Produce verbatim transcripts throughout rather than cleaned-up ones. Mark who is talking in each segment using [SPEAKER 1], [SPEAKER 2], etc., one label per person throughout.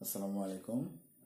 [SPEAKER 1] আসসালামু আলাইকুম।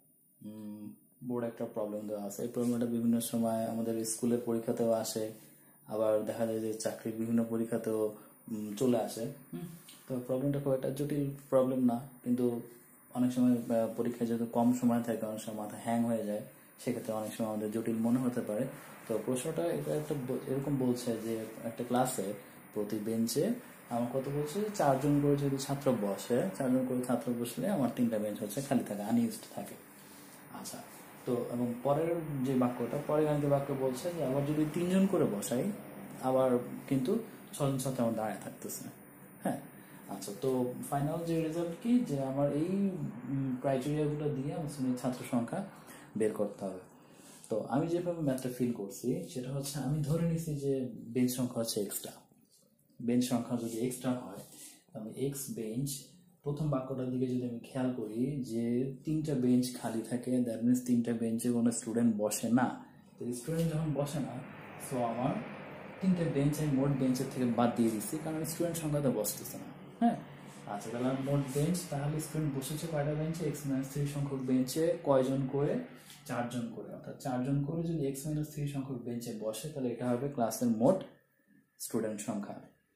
[SPEAKER 1] বোর্ড একটা প্রবলেম দেওয়া আছে। এই প্রবলেমটা বিভিন্ন সময় আমাদের স্কুলের পরীক্ষাতেও আসে, আবার দেখা যায় যে চাকরির বিভিন্ন পরীক্ষাতেও চলে আসে। তো প্রবলেমটা খুব একটা জটিল প্রবলেম না, কিন্তু অনেক সময় পরীক্ষায় যেহেতু কম সময় থাকে, অনেক সময় মাথা হ্যাং হয়ে যায়, সেক্ষেত্রে অনেক সময় আমাদের জটিল মনে হতে পারে। তো প্রশ্নটা এটা একটা এরকম বলছে যে একটা ক্লাসে প্রতি বেঞ্চে আমার কত বলছে, চারজন করে যদি ছাত্র বসে, চারজন করে ছাত্র বসলে আমার তিনটা বেঞ্চ হচ্ছে খালি থাকে, আনইউজড থাকে। আচ্ছা, তো এবং পরের যে বাক্যটা, পরের গাণিত বাক্য বলছে যে আবার যদি তিনজন করে বসাই, আবার কিন্তু ছজন ছাত্র আমার দাঁড়ায় থাকতেছে। হ্যাঁ, আচ্ছা, তো ফাইনাল যে রেজাল্ট কি, যে আমার এই ক্রাইটেরিয়াগুলো দিয়ে আমার ছাত্র সংখ্যা বের করতে হবে। তো আমি যেভাবে ম্যাথটা ফিল করছি সেটা হচ্ছে, আমি ধরে নিছি যে বেঞ্চ সংখ্যা হচ্ছে এক্সট্রা। বেঞ্চ সংখ্যা যদি এক্সট্রা হয়, আমি এক্স বেঞ্চ, প্রথম বাক্যটার দিকে যদি আমি খেয়াল করি যে তিনটা বেঞ্চ খালি থাকে, দ্যাট মিনস তিনটা বেঞ্চে কোনো স্টুডেন্ট বসে না। তো স্টুডেন্ট যখন বসে না, সো আমার তিনটা বেঞ্চ আমি মোট বেঞ্চের থেকে বাদ দিয়ে দিচ্ছি, কারণ স্টুডেন্ট সংখ্যা তো বসতেছে না। হ্যাঁ, আচ্ছা, তাহলে আমি মোট বেঞ্চ, তাহলে স্টুডেন্ট বসেছে কয়টা বেঞ্চে, এক্স মাইনাস থ্রি সংখ্যক বেঞ্চে কয়জন করে, চারজন করে। অর্থাৎ চারজন করে যদি এক্স মাইনাস থ্রি সংখ্যক বেঞ্চে বসে, তাহলে এটা হবে ক্লাসের মোট স্টুডেন্ট সংখ্যা।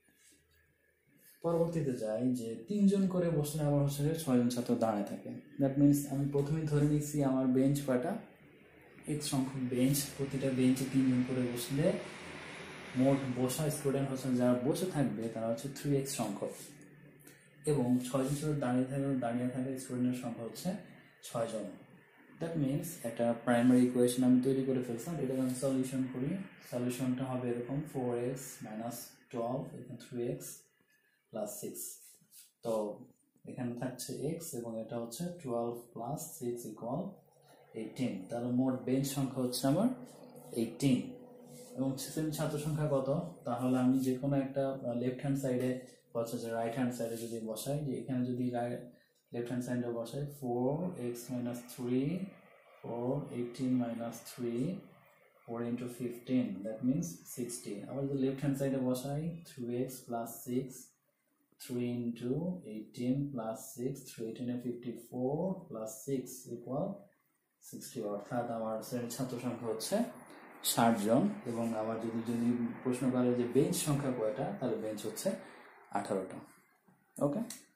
[SPEAKER 1] পরবর্তীতে যাই যে তিনজন করে বসলে আমার হচ্ছে ছয়জন ছাত্র দাঁড়ায় থাকে। দ্যাট মিনস আমি প্রথমেই ধরে নিচ্ছি আমার বেঞ্চ কয়টা, এক্স সংখ্যক বেঞ্চ, প্রতিটা বেঞ্চে তিনজন করে বসলে মোট বসা স্টুডেন্ট হচ্ছে, যারা বসে থাকবে তারা হচ্ছে থ্রি এক্স সংখ্যক, এবং ছয়জন ছাত্র দাঁড়িয়ে থাকবে, দাঁড়িয়ে থাকা স্টুডেন্টের সংখ্যা হচ্ছে ছয়জন। দ্যাট মিনস একটা প্রাইমারি ইকুয়েশন আমি তৈরি করে ফেলছিলাম, এটাকে আমি সলিউশন করি। সলিউশনটা হবে এরকম, ফোর এক্স মাইনাস টুয়েলভ, এখানে থ্রি এক্স প্লাস সিক্স। তো এখানে থাকছে এক্স এবং এটা হচ্ছে twelve plus six equal eighteen. তাহলে মোট বেঞ্চ সংখ্যা হচ্ছে আমার এইটিন, এবং ছাত্র সংখ্যা কত, তাহলে আমি যে কোনো একটা লেফট হ্যান্ড সাইডে হচ্ছে যে রাইট হ্যান্ড সাইডে যদি বসাই, যে এখানে যদি লেফট হ্যান্ড সাইডে বসাই four x minus three, four eighteen minus three, four into fifteen, that means sixty. আবার যদি লেফট হ্যান্ড সাইডে বসাই three x plus six, three into eighteen plus six, three eighteen and fifty-four plus six equal sixty, অর্থাৎ আমার শ্রেণীর ছাত্র সংখ্যা হচ্ছে ষাট জন। এবং আমার যদি যদি প্রশ্ন করে যে বেঞ্চ সংখ্যা কয়টা, তাহলে বেঞ্চ হচ্ছে আঠারোটা। ওকে।